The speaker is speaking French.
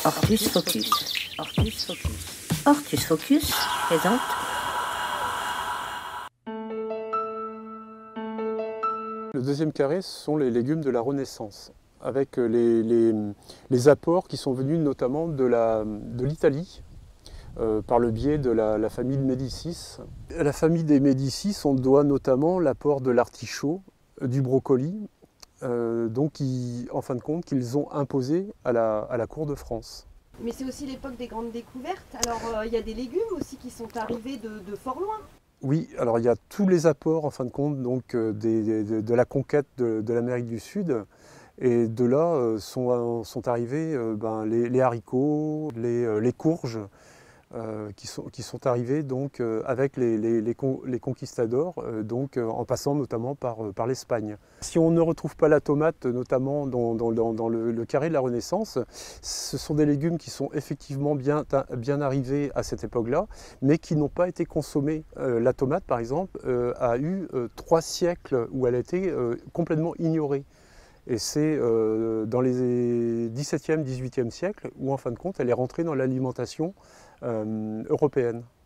Ortus Focus. Ortus Focus. Ortus Focus présente. Le deuxième carré, ce sont les légumes de la Renaissance, avec les apports qui sont venus notamment de l'Italie, par le biais de la famille de Médicis. À la famille des Médicis, on doit notamment l'apport de l'artichaut, du brocoli, en fin de compte, qu'ils ont imposé à la cour de France. Mais c'est aussi l'époque des grandes découvertes. Alors il y a des légumes aussi qui sont arrivés de fort loin. Oui, alors il y a tous les apports en fin de compte donc, de la conquête de l'Amérique du Sud. Et de là sont arrivés les haricots, les courges, qui sont arrivés donc, avec les conquistadors, en passant notamment par l'Espagne. Si on ne retrouve pas la tomate, notamment dans le carré de la Renaissance, ce sont des légumes qui sont effectivement bien arrivés à cette époque-là, mais qui n'ont pas été consommés. La tomate, par exemple, a eu 3 siècles où elle a été complètement ignorée. Et c'est dans les 17e, 18e siècles où, en fin de compte, elle est rentrée dans l'alimentation européenne.